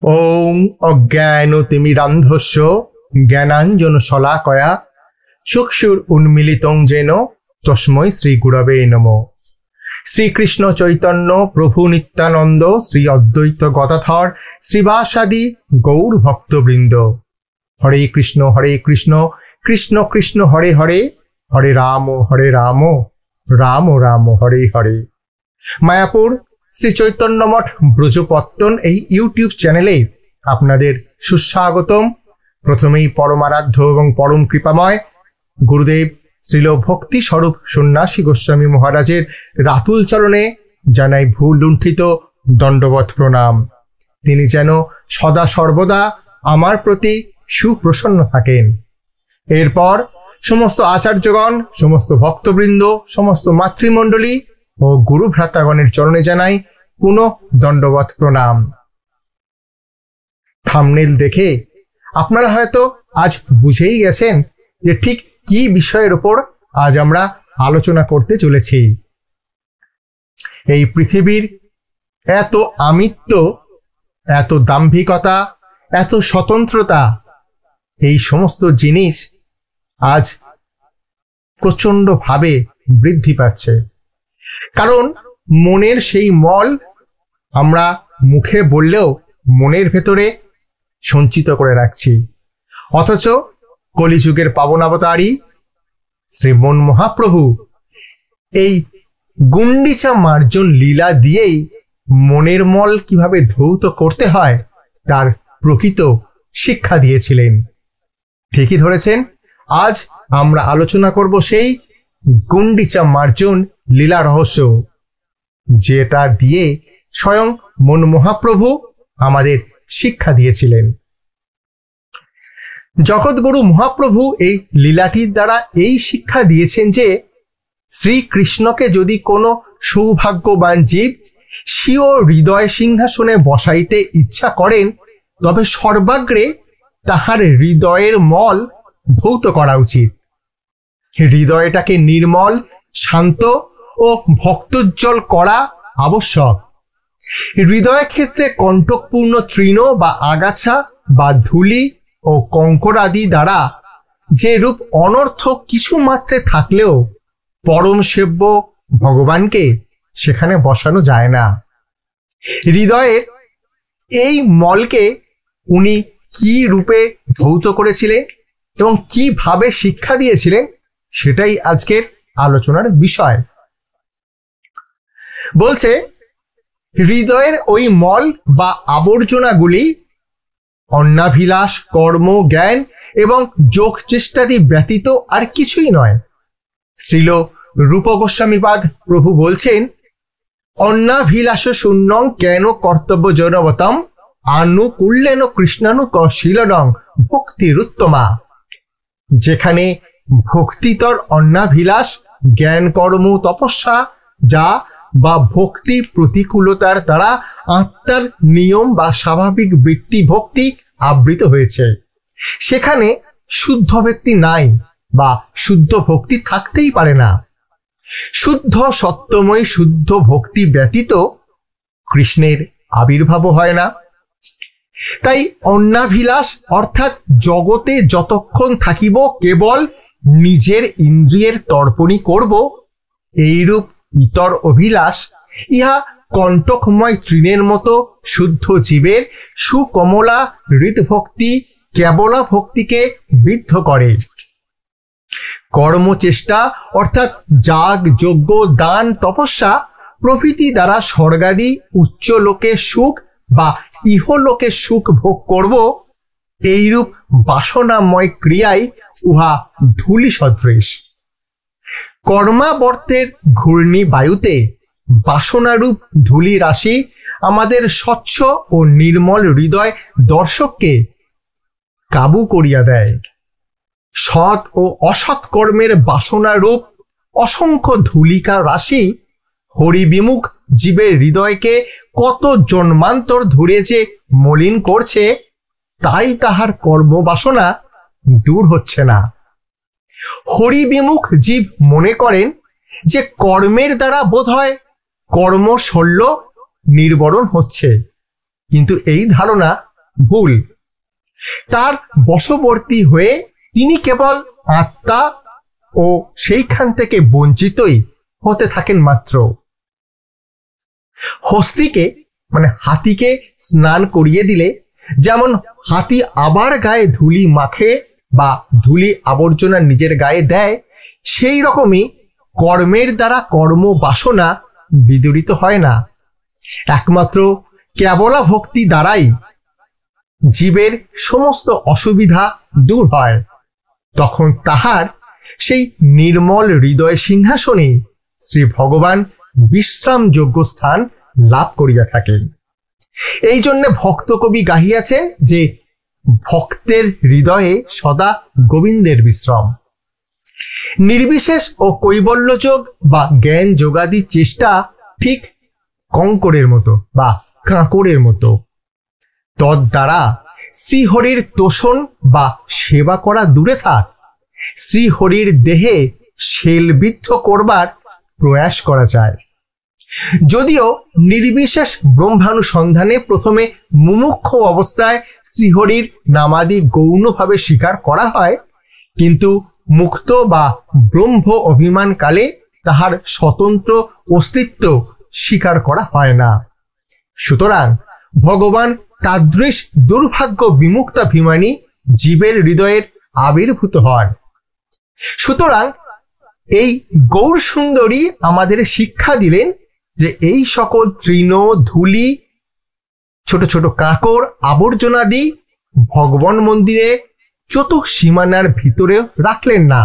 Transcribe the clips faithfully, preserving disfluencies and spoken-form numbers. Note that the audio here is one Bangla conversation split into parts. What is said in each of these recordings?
ওং অজ্ঞানতিমিরান্ধস্য জ্ঞানাঞ্জন শলাকয়া চক্ষুর উন্মিলিতং যেন তস্मै শ্রী গুরবে নমঃ। শ্রীকৃষ্ণ চৈতন্য প্রভু নিত্যানন্দ শ্রী অদ্বৈত গদাধর শ্রীবাসাদি গৌর ভক্তবৃন্দ। হরে কৃষ্ণ হরে কৃষ্ণ কৃষ্ণ কৃষ্ণ হরে হরে, হরে রাম হরে রাম রাম রাম হরে হরে। মায়াপুর শ্রী চৈতন্য মঠ ব্রজপত্তন এই ইউটিউব চ্যানেলে আপনাদের সুস্বাগতম। প্রথমেই পরমারাধ্য এবং পরম কৃপাময় গুরুদেব শ্রীল ভক্তি স্বরূপ সন্ন্যাসী গোস্বামী মহারাজের রাতুল চরণে জানাই ভুল লুণ্ঠিত দণ্ডবৎ প্রণাম। তিনি যেন সদা সর্বদা আমার প্রতি সুপ্রসন্ন থাকেন। এরপর সমস্ত আচার্যগণ, সমস্ত ভক্তবৃন্দ, সমস্ত মাতৃমণ্ডলী ও গুরু ভ্রাতাগণের চরণে জানাই পুনঃ দণ্ডবৎ প্রণাম। থাম্বনেল দেখে আপনারা হয়তো আজ বুঝেই গেছেন যে ঠিক কি বিষয়ের উপর আজ আমরা আলোচনা করতে চলেছি। এই পৃথিবীর এত আমিত্ব, এত দাম্ভিকতা, এত স্বতন্ত্রতা, এই সমস্ত জিনিস আজ প্রচন্ড ভাবে বৃদ্ধি পাচ্ছে। কারণ মনের সেই মল আমরা মুখে বললেও মনের ভেতরে সঞ্চিত করে রাখছি, অথচ কলিযুগের পাবনাবতারী শ্রীমন মহাপ্রভু এই গুন্ডিচা মার্জন লীলা দিয়েই মনের মল কিভাবে ধৌত করতে হয় তার প্রকৃত শিক্ষা দিয়েছিলেন। ঠিকই ধরেছেন, আজ আমরা আলোচনা করব সেই গুন্ডিচা মার্জন লীলা রহস্য, যেটা দিয়ে স্বয়ং মন মহাপ্রভু আমাদের শিক্ষা দিয়েছিলেন। জগৎগুরু মহাপ্রভু এই লীলাটির দ্বারা এই শিক্ষা দিয়েছেন যে শ্রীকৃষ্ণকে যদি কোনো সৌভাগ্যবান জীব স্বীয় হৃদয় সিংহাসনে বসাইতে ইচ্ছা করেন, তবে সর্বাগ্রে তাহার হৃদয়ের মল ধৌত করা উচিত। হৃদয়টাকে নির্মল, শান্ত ও ভক্তোজ্জ্বল করা আবশ্যক। হৃদয়ের ক্ষেত্রে কণ্টকপূর্ণ তৃণ বা আগাছা বা ধূলি ও কঙ্কর আদি দ্বারা যে রূপ অনর্থক কিছু মাত্রে থাকলেও পরম সেব্য ভগবানকে সেখানে বসানো যায় না। হৃদয়ের এই মলকে উনি কি রূপে ধৌত করেছিলেন এবং কিভাবে শিক্ষা দিয়েছিলেন, সেটাই আজকের আলোচনার বিষয়। বলছে, হৃদয়ের ওই মল বা আবর্জনাগুলি অন্নাভিলাষ, কর্ম, জ্ঞান এবং যোগ চেষ্টাদি ব্যতীত আর কিছুই নয়। শ্রীল রূপ গোস্বামীপাদ প্রভু বলছেন, অন্নাভিলাষ শূন্যং কেন কর্তব্য জনবতম আনুকূল্যেন কৃষ্ণানু কশীলনং ভক্তিরুত্তমা। যেখানে ভক্তিতর অন্নাভিলাষ, জ্ঞান, কর্ম, তপস্যা যা বা ভক্তি প্রতিকূলতার দ্বারা আত্মার নিয়ম বা স্বাভাবিক বৃত্তি ভক্তি আবৃত হয়েছে, সেখানে শুদ্ধ ব্যক্তি নাই বা শুদ্ধ ভক্তি থাকতেই পারে না। শুদ্ধ সত্যময় শুদ্ধ ভক্তি ব্যতীত কৃষ্ণের আবির্ভাব হয় না। তাই অন্নাভিলাষ অর্থাৎ জগতে যতক্ষণ থাকিব কেবল নিজের ইন্দ্রিয়ের তর্পণই করব, এইরূপ ইতর অভিলাষ ইহা কণ্টকময় তৃণের মতো শুদ্ধ জীবের সুকমলা হৃদভক্তি কেবলা ভক্তিকে বিদ্ধ করে। কর্মচেষ্টা অর্থাৎ যাগ, যজ্ঞ, দান, তপস্যা প্রভৃতি দ্বারা স্বর্গাদি উচ্চ লোকে সুখ বা ইহলোকে সুখ ভোগ করব, এইরূপ বাসনাময় ক্রিয়ায় উহা ধূলি সদৃশ। কর্মাবর্তের ঘূর্ণি বায়ুতে বাসনারূপ ধূলি রাশি আমাদের স্বচ্ছ ও নির্মল হৃদয় দর্শককে কাবু করিয়া দেয়। সৎ ও অসৎ কর্মের বাসনারূপ অসংখ্য ধূলিকা রাশি হরিবিমুখ জীবের হৃদয়কে কত জন্মান্তর ধরে যে মলিন করছে, তাই তাহার কর্মবাসনা দূর হচ্ছে না। হরিবিমুখ জীব মনে করেন যে কর্মের দ্বারা বোধহয় কর্মশল্য নির্বরণ হচ্ছে, কিন্তু এই ধারণা ভুল। তার বশবর্তী হয়ে তিনি কেবল আত্মা ও সেইখান থেকে বঞ্চিতই হতে থাকেন মাত্র। হস্তিকে মানে হাতিকে স্নান করিয়ে দিলে যেমন হাতি আবার গায়ে ধুলি মাখে বা ধুলি আবর্জনা নিজের গায়ে দেয়, সেই রকমই কর্মের দ্বারা কর্ম বাসনা বিদূরিত হয় না। একমাত্র কেবলা ভক্তি দ্বারাই জীবের সমস্ত অসুবিধা দূর হয়। তখন তাহার সেই নির্মল হৃদয় সিংহাসনে শ্রী ভগবান বিশ্রামযোগ্য স্থান লাভ করিয়া থাকেন। এই জন্য ভক্ত কবি গাহিয়াছেন যে ভক্তের হৃদয়ে সদা গোবিন্দের বিশ্রাম। নির্বিশেষ ও কৈবল্যযোগ বা জ্ঞান যোগাদি চেষ্টা ঠিক কঙ্করের মতো বা কাঁকড়ের মতো। তদ্বারা শ্রীহরির তোষণ বা সেবা করা দূরে থাক, শ্রীহরির দেহে শেলবিদ্ধ করবার প্রয়াস করা যায়। যদিও নির্বিশেষ ব্রহ্মানুসন্ধানে প্রথমে মুমুক্ষ অবস্থায় শ্রীহরির নামাদি গৌণভাবে স্বীকার করা হয়, কিন্তু মুক্ত বা ব্রহ্ম অভিমানকালে তাহার স্বতন্ত্র অস্তিত্ব স্বীকার করা হয় না। সুতরাং ভগবান তাদৃশ দুর্ভাগ্য বিমুক্তাভিমানী জীবের হৃদয়ের আবির্ভূত হন। সুতরাং এই গৌর সুন্দরী আমাদের শিক্ষা দিলেন যে এই সকল তৃণ ধুলি ছোট ছোট কাঁকড় আবর্জনাদি ভগবান মন্দিরে চতুর্থ সীমানার ভিতরে রাখলেন না,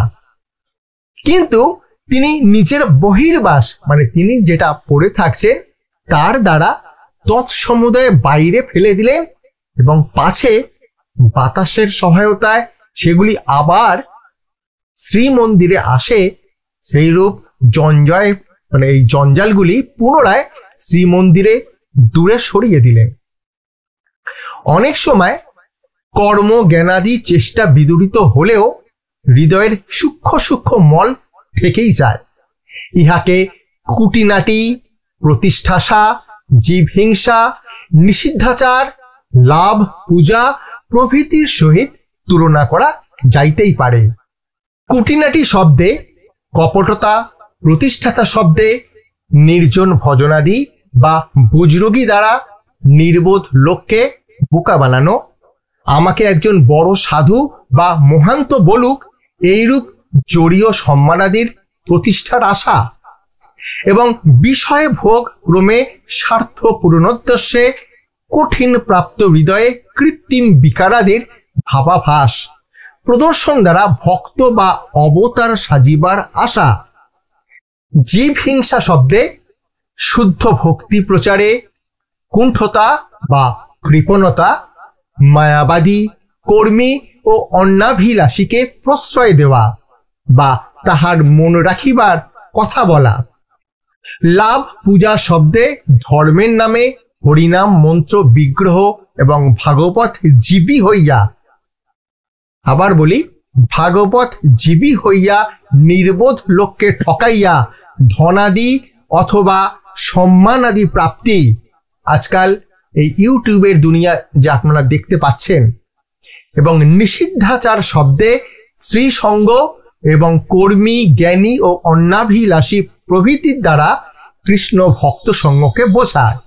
কিন্তু তিনি নিজের বহির্বাস মানে তিনি যেটা পড়ে থাকছেন তার দ্বারা তৎসমুদায় বাইরে ফেলে দিলেন এবং পাছে বাতাসের সহায়তায় সেগুলি আবার শ্রীমন্দিরে আসে, সেই রূপ জঞ্জয় মানে এই জঞ্জালগুলি পুনরায় শ্রীমন্দিরে দূরে সরিয়ে দিলেন। অনেক সময় কর্ম জ্ঞানাদি চেষ্টা বিদূরিত হলেও হৃদয়ের সূক্ষ্ম সূক্ষ্ম মল থেকেই যায়। ইহাকে খুঁটিনাটি, প্রতিষ্ঠাসা, জীবহিংসা, নিষিদ্ধাচার, লাভ, পূজা প্রভৃতির সহিত তুলনা করা যাইতেই পারে। খুঁটিনাটি শব্দে কপটতা, প্রতিষ্ঠাতা শব্দে নির্জন ভজনাদি বা বুজরুগি দ্বারা নির্বোধ লোককে বোকা বানানো, আমাকে একজন বড় সাধু বা মহান্ত বলুক, এইরূপ জড়ীয় সম্মানাদির প্রতিষ্ঠার আশা এবং বিষয় ভোগ ক্রমে স্বার্থ পূরণোদ্দেশ্যে কঠিন প্রাপ্ত হৃদয়ে কৃত্রিম বিকারাদির ভাবাভাস প্রদর্শন দ্বারা ভক্ত বা অবতার সাজিবার আশা। জীব হিংসা শব্দে শুদ্ধ ভক্তি প্রচারে কুণ্ঠতা বা কৃপণতা, মায়াবাদী, কর্মী ও অন্নাভিলাষীকে প্রশ্রয় দেওয়া বা তাহার মন রাখিবার কথা বলা। লাভ পূজা শব্দে ধর্মের নামে হরিনাম মন্ত্র বিগ্রহ এবং ভাগবত জীবী হইয়া, আবার বলি ভাগবত জীবী হইয়া নির্বোধ লোককে ঠকাইয়া ধনাদি অথবা সম্মানাদি প্রাপ্তি। আজকাল এই ইউটিউবের দুনিয়া যা আপনারা দেখতে পাচ্ছেন, এবং নিষিদ্ধাচার শব্দে শ্রীসঙ্গ এবং কর্মী, জ্ঞানী ও অন্নাভিলাষী প্রভৃতির দ্বারা কৃষ্ণ ভক্ত সঙ্গকে বোঝায়।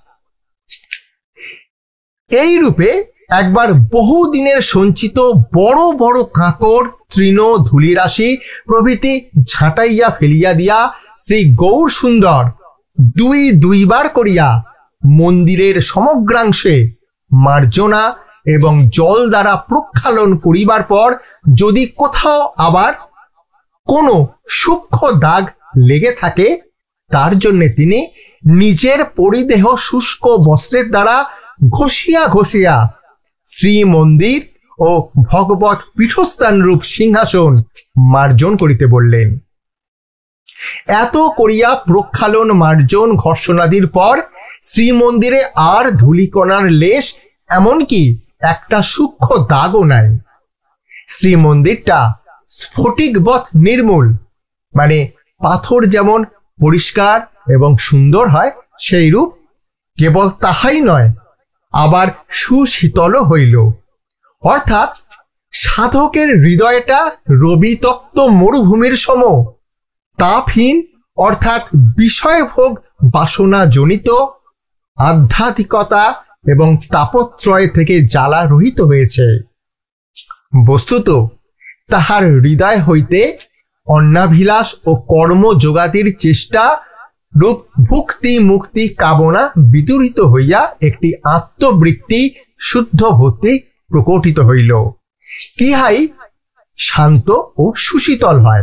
এই রূপে একবার বহুদিনের সঞ্চিত বড় বড় কাঁকড়, তৃণ, ধূলিরাশি প্রভৃতি ঝাঁটাইয়া ফেলিয়া দিয়া শ্রী গৌর সুন্দর দুই দুইবার করিয়া মন্দিরের সমগ্রাংশে মার্জনা এবং জল দ্বারা প্রক্ষালন করিবার পর যদি কোথাও আবার কোনো সূক্ষ্ম দাগ লেগে থাকে, তার জন্য তিনি নিজের পরিদেহ শুষ্ক বস্ত্রের দ্বারা ঘষিয়া ঘষিয়া শ্রীমন্দির ও ভগবত পীঠস্থান রূপ সিংহাসন মার্জন করিতে বললেন। এত করিয়া প্রক্ষালন, মার্জন, ঘর্ষণাদির পর শ্রীমন্দিরে আর ধূলিকণার লেশ এমনকি একটা সূক্ষ্ম দাগও নাই। শ্রীমন্দিরটা স্ফটিকবৎ নির্মূল, মানে পাথর যেমন পরিষ্কার এবং সুন্দর হয় সেই রূপ। কেবল তাহাই নয়, আবার সুশীতল হইল। অর্থাৎ সাধকের হৃদয়টা রবিতপ্ত মরুভূমির সম, তাপহীন অর্থাৎ বিষয়ভোগ বাসনা জনিত আধ্যাত্মিকতা এবং তাপত্রয় থেকে জ্বালা রহিত হয়েছে। বস্তুত তাহার হৃদয় হইতে অন্নাভিলাষ ও কর্ম যোগাতির চেষ্টা রূপ ভুক্তি মুক্তি কামনা বিদূরিত হইয়া একটি আত্মবৃত্তি শুদ্ধ ভক্তি প্রকটিত হইল। ইহাই শান্ত ও সুশীতল হয়।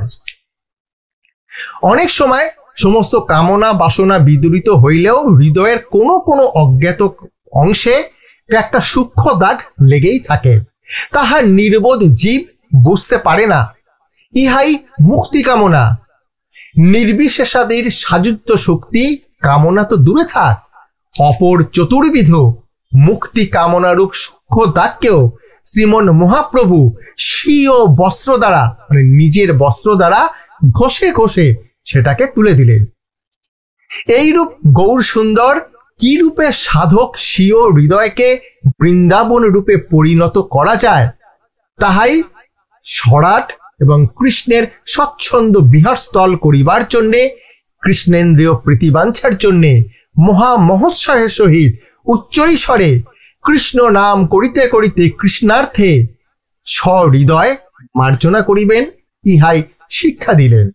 অনেক সময় সমস্ত কামনা বাসনা বিদূরিত হইলেও হৃদয়ের কোনো কোনো অজ্ঞাত অংশে একটা সূক্ষ্ম দাগ লেগেই থাকে, তাহার নির্বোধ জীব বুঝতে পারে না। ইহাই মুক্তি কামনা। নির্বিশেষাদের সাযুজ্য শক্তি কামনা তো দূরে থাক, অপর চতুর্বিধ মুক্তি কামনারূপ সূক্ষ্ম দাগকেও শ্রীমন মহাপ্রভু স্বীয় বস্ত্র দ্বারা মানে নিজের বস্ত্র দ্বারা ঘষে ঘষে সেটাকে তুলে দিলেন। এইরূপ গৌর সুন্দর কি রূপে সাধক স্বীয় হৃদয়কে বৃন্দাবন রূপে পরিণত করা যায়, তাহাই সরাট এবং কৃষ্ণের স্বচ্ছন্দ বিহারস্থল করিবার জন্যে, কৃষ্ণেন্দ্রীয় প্রীতিবাঞ্ছার জন্যে মহা মহোৎসাহের সহিত উচ্চৈস্বরে কৃষ্ণ নাম করিতে করিতে কৃষ্ণার্থে সহৃদয় মার্জনা করিবেন, ইহাই শিক্ষা দিলেন।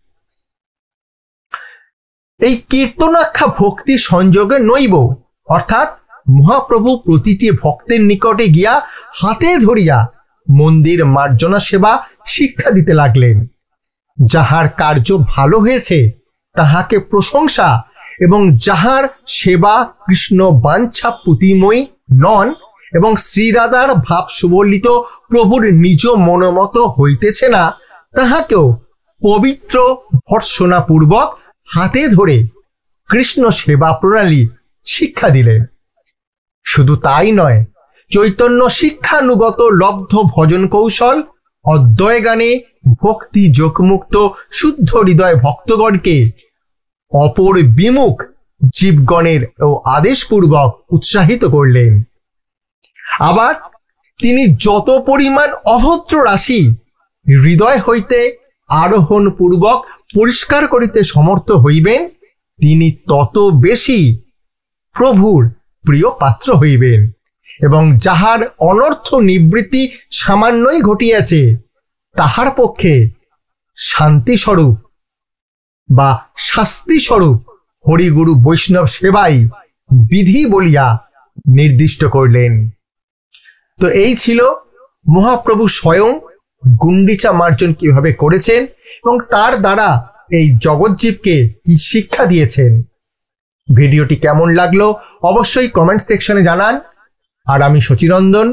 এই কীর্তনাখ্যা ভক্তি সংযোগে নইব, অর্থাৎ মহাপ্রভু প্রতিটি ভক্তের নিকটে গিয়া হাতে ধরিয়া মন্দির মার্জনা সেবা শিক্ষা দিতে লাগলেন। যাহার কার্য ভালো হয়েছে তাহাকে প্রশংসা এবং যাহার সেবা কৃষ্ণ বাঞ্ছা পুতিময়ী নন এবং শ্রীরাধার ভাব সুবর্লিত প্রভুর নিজ মনোমত হইতেছে না, তাহাকেও পবিত্র ভর্ৎসনা পূর্বক হাতে ধরে কৃষ্ণ সেবা প্রণালী শিক্ষা দিলেন। শুধু তাই নয়, চৈতন্য শিক্ষানুগত লব্ধ ভজন কৌশল অদ্বয় গানে ভক্তি যোগমুক্ত শুদ্ধ হৃদয় ভক্তগণকে অপর বিমুখ জীবগণের ও আদেশপূর্বক উৎসাহিত করলেন। আবার তিনি যত পরিমাণ অভদ্র রাশি হৃদয় হইতে আরোহণ পূর্বক পরিষ্কার করিতে সমর্থ হইবেন, তিনি তত বেশি প্রভুর প্রিয় পাত্র হইবেন এবং যাহার অনর্থ নিবৃত্তি সামান্যই ঘটিয়াছে তাহার পক্ষে শান্তিস্বরূপ বা শাস্তিস্বরূপ হরিগুরু বৈষ্ণব সেবাই বিধি বলিয়া নির্দিষ্ট করলেন। তো এই ছিল মহাপ্রভু স্বয়ং গুন্ডিচা মার্জন কিভাবে করেছেন এবং তার দ্বারা এই জগৎজীবকে কি শিক্ষা দিয়েছেন। ভিডিওটি কেমন লাগলো অবশ্যই কমেন্ট সেকশনে জানান। আর আমি শচীনন্দন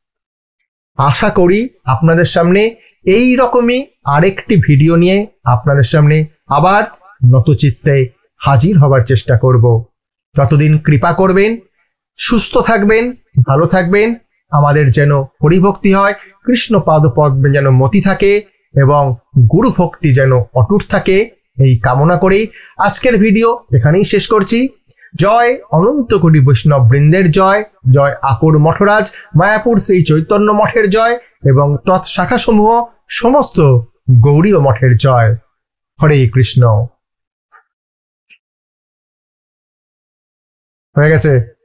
আশা করি আপনাদের সামনে এই রকমই আরেকটি ভিডিও নিয়ে আপনাদের সামনে আবার নতচিত্তে হাজির হবার চেষ্টা করব। ততদিন কৃপা করবেন, সুস্থ থাকবেন, ভালো থাকবেন, আমাদের যেন হরিভক্তি হয়, কৃষ্ণ পাদপদ্মে যেন মতি থাকে এবং গুরু ভক্তি যেন অটুট থাকে, এই কামনা করেই আজকের ভিডিও এখানেই শেষ করছি। জয় অনন্ত কোটি বৈষ্ণব বৃন্দের জয়, জয় আকর মঠরাজ মায়াপুর শ্রী চৈতন্য মঠের জয় এবং তৎশাখা সমূহ সমস্ত গৌড়ীয় মঠের জয়। হরে কৃষ্ণ। হয়ে গেছে।